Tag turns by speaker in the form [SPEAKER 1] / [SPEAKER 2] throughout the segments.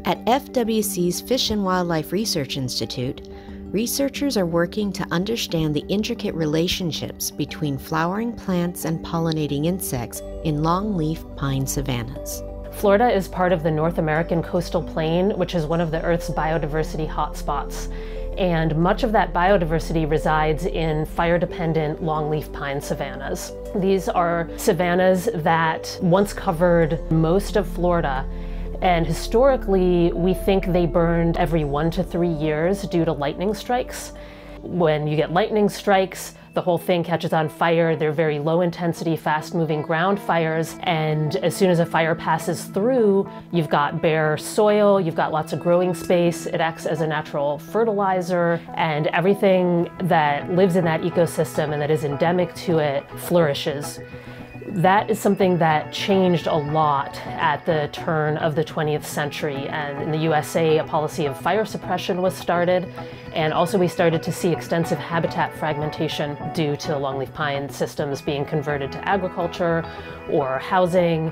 [SPEAKER 1] At FWC's Fish and Wildlife Research Institute, researchers are working to understand the intricate relationships between flowering plants and pollinating insects in longleaf pine savannas.
[SPEAKER 2] Florida is part of the North American coastal plain, which is one of the Earth's biodiversity hotspots. And much of that biodiversity resides in fire-dependent longleaf pine savannas. These are savannas that once covered most of Florida. And historically, we think they burned every 1 to 3 years due to lightning strikes. When you get lightning strikes, the whole thing catches on fire. They're very low intensity, fast moving ground fires. And as soon as a fire passes through, you've got bare soil, you've got lots of growing space. It acts as a natural fertilizer, and everything that lives in that ecosystem and that is endemic to it flourishes. That is something that changed a lot at the turn of the 20th century, and in the USA a policy of fire suppression was started, and also we started to see extensive habitat fragmentation due to longleaf pine systems being converted to agriculture or housing.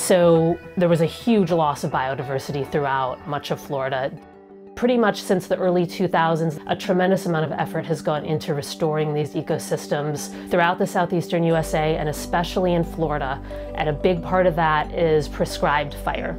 [SPEAKER 2] So there was a huge loss of biodiversity throughout much of Florida. Pretty much since the early 2000s, a tremendous amount of effort has gone into restoring these ecosystems throughout the southeastern USA and especially in Florida. And a big part of that is prescribed fire.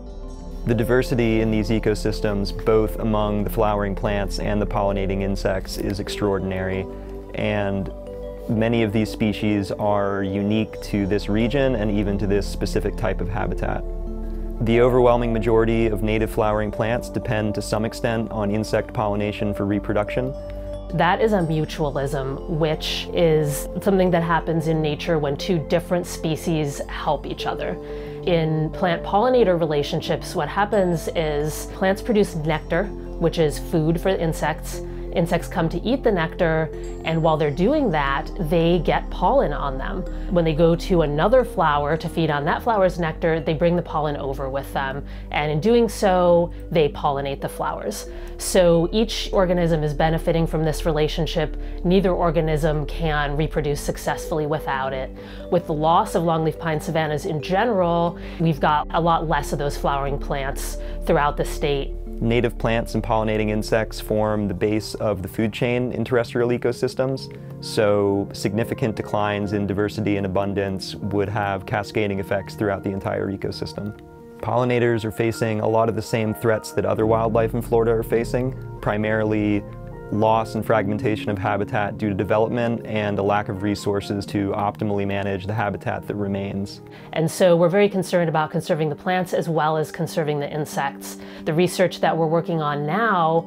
[SPEAKER 3] The diversity in these ecosystems, both among the flowering plants and the pollinating insects, is extraordinary. And many of these species are unique to this region and even to this specific type of habitat. The overwhelming majority of native flowering plants depend to some extent on insect pollination for reproduction.
[SPEAKER 2] That is a mutualism, which is something that happens in nature when two different species help each other. In plant-pollinator relationships, what happens is plants produce nectar, which is food for insects. Insects come to eat the nectar, and while they're doing that, they get pollen on them. When they go to another flower to feed on that flower's nectar, they bring the pollen over with them, and in doing so, they pollinate the flowers. So each organism is benefiting from this relationship. Neither organism can reproduce successfully without it. With the loss of longleaf pine savannas in general, we've got a lot less of those flowering plants throughout the state.
[SPEAKER 3] Native plants and pollinating insects form the base of the food chain in terrestrial ecosystems, so significant declines in diversity and abundance would have cascading effects throughout the entire ecosystem. Pollinators are facing a lot of the same threats that other wildlife in Florida are facing, primarily loss and fragmentation of habitat due to development and a lack of resources to optimally manage the habitat that remains.
[SPEAKER 2] And so we're very concerned about conserving the plants as well as conserving the insects. The research that we're working on now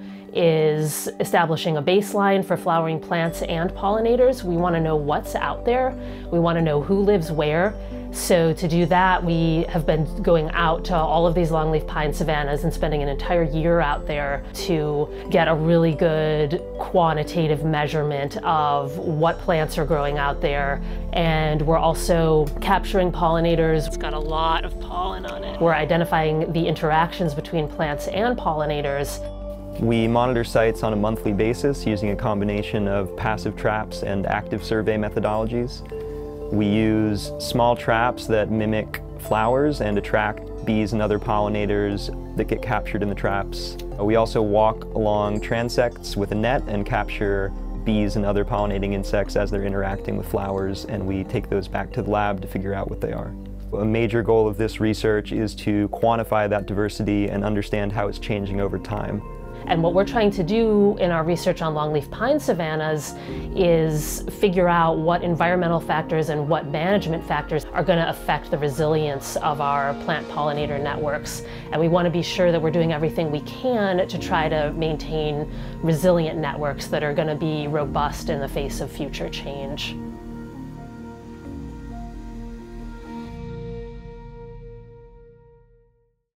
[SPEAKER 2] is establishing a baseline for flowering plants and pollinators. We want to know what's out there. We want to know who lives where. So to do that, we have been going out to all of these longleaf pine savannas and spending an entire year out there to get a really good quantitative measurement of what plants are growing out there. And we're also capturing pollinators. It's got a lot of pollen on it. We're identifying the interactions between plants and pollinators.
[SPEAKER 3] We monitor sites on a monthly basis using a combination of passive traps and active survey methodologies. We use small traps that mimic flowers and attract bees and other pollinators that get captured in the traps. We also walk along transects with a net and capture bees and other pollinating insects as they're interacting with flowers, and we take those back to the lab to figure out what they are. A major goal of this research is to quantify that diversity and understand how it's changing over time.
[SPEAKER 2] And what we're trying to do in our research on longleaf pine savannas is figure out what environmental factors and what management factors are going to affect the resilience of our plant pollinator networks. And we want to be sure that we're doing everything we can to try to maintain resilient networks that are going to be robust in the face of future change.